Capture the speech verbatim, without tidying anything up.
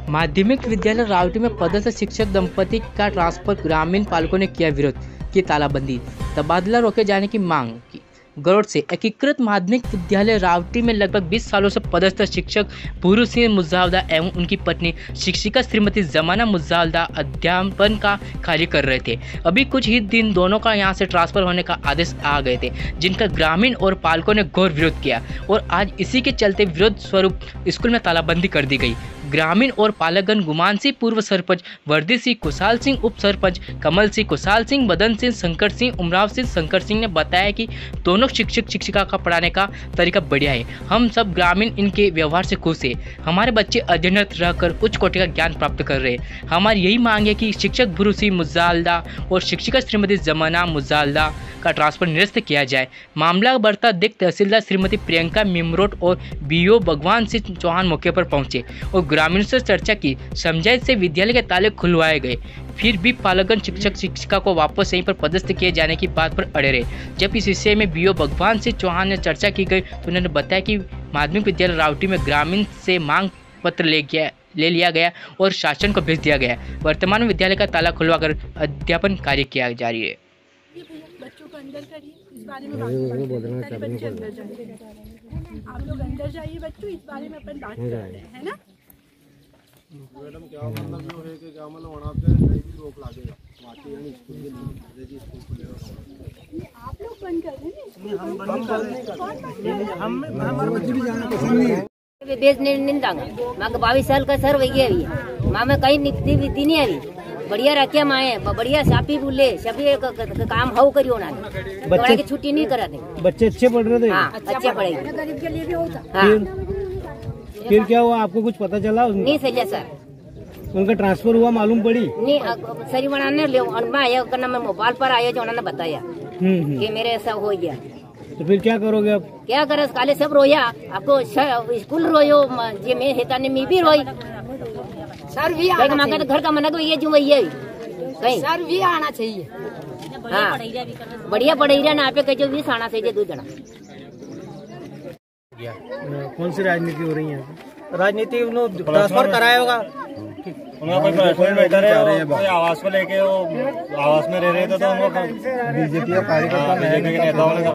माध्यमिक विद्यालय रावटी में पदस्थ शिक्षक दंपति का ट्रांसफर, ग्रामीण पालकों ने किया विरोध, की तालाबंदी, तबादला रोके जाने की मांग की। गौर से एकीकृत माध्यमिक विद्यालय रावटी में लगभग बीस सालों से पदस्थ शिक्षक भूरू सिंह मुजावदा एवं उनकी पत्नी शिक्षिका श्रीमती जमाना मुजावदा अध्यापन का कार्य कर रहे थे। अभी कुछ ही दिन दोनों का यहां से ट्रांसफर होने का आदेश आ गए थे, जिनका ग्रामीण और पालकों ने घोर विरोध किया और आज इसी के चलते विरोध स्वरूप स्कूल में तालाबंदी कर दी गई। ग्रामीण और पालकगण गुमान सिंह पूर्व सरपंच, वर्दी सिंह, कुशाल सिंह उप सरपंच, कमल सिंह, कुशाल सिंह, मदन सिंह, शंकर सिंह, उमराव सिंह, शंकर सिंह ने बताया कि दोनों शिक्षक शिक्षिका का पढ़ाने का तरीका बढ़िया है। हम सब ग्रामीण इनके व्यवहार से खुश है। हमारे बच्चे अध्ययनरत रहकर उच्च कोटि का ज्ञान प्राप्त कर रहे हैं। हमारी यही मांग है कि शिक्षक भूरू सिंह मुजालदा और शिक्षिका श्रीमती जमाना मुजालदा का ट्रांसफर निरस्त किया जाए। मामला बढ़ता देख तहसीलदार श्रीमती प्रियंका मिमरोट और बीओ भगवान सिंह चौहान मौके पर पहुंचे और ग्रामीणों से चर्चा की। समझाइश से विद्यालय के ताले खुलवाए गए, फिर भी पालकगण शिक्षक शिक्षिका को वापस यहीं पर पदस्थ किए जाने की बात पर अड़े रहे। जब इस विषय में बीओ भगवान सिंह चौहान ने चर्चा की गई तो उन्होंने बताया कि माध्यमिक विद्यालय रावटी में ग्रामीण से मांग पत्र ले गया ले लिया गया और शासन को भेज दिया गया। वर्तमान में विद्यालय का ताला खुलवाकर अध्यापन कार्य किया जारी है। बच्चों को अंदर करिए, इस बारे में बात करें। बच्चे अंदर जाइए, आप लोग अंदर जाइए बच्चों, इस बारे में अपन बात कर रहे हैं, है ना मैडम? क्या मतलब जो है कि क्या मतलब वहां पे कहीं भी रोक लागेगा वाकई यानी स्कूल के नाम जी स्कूल खुलेगा। आप लोग बंद कर रहे हैं, हम बंद कर रहे हैं। हम हमारे बच्चे भी जाना पसंद नहीं है। बेच नहीं दांगा माँ का बाईस साल का सर वही अभी माँ में कहीं निकती विधि नहीं अभी बढ़िया रखे माए बढ़िया सापी बोले सभी काम हाउ करी होना बच्चे की छुट्टी नहीं करा दे। बच्चे अच्छे पढ़ रहे थे। हाँ, अच्छे पढ़ेंगे। गरीब के लिए भी होता। हाँ। फिर क्या हुआ, आपको कुछ पता चला? नहीं सही सर, उनका ट्रांसफर हुआ मालूम पड़ी? नहीं सरी बनाने ले मैं मोबाइल पर आया जो उन्होंने बताया कि मेरे ऐसा हो गया। तो फिर क्या करोगे आप? क्या करे काले सब रोया, आपको स्कूल रोयो जे मैं हेता ने मैं भी रोई। सर भी आना तो घर का मना तो ये जो वही है कहीं सर भी आना चाहिए। हाँ बढ़िया पढ़ाई रहा ना पे कहो भी आना चाहिए दो जना। कौन सी राजनीति हो रही है? राजनीति ट्रांसफर कराया होगा, उनका कोई कोई बेहतर है, कोई आवास को लेके वो आवास में रह रहे थे तो उनको बीजेपी कार्यकर्ता बीजेपी के नेताओं ने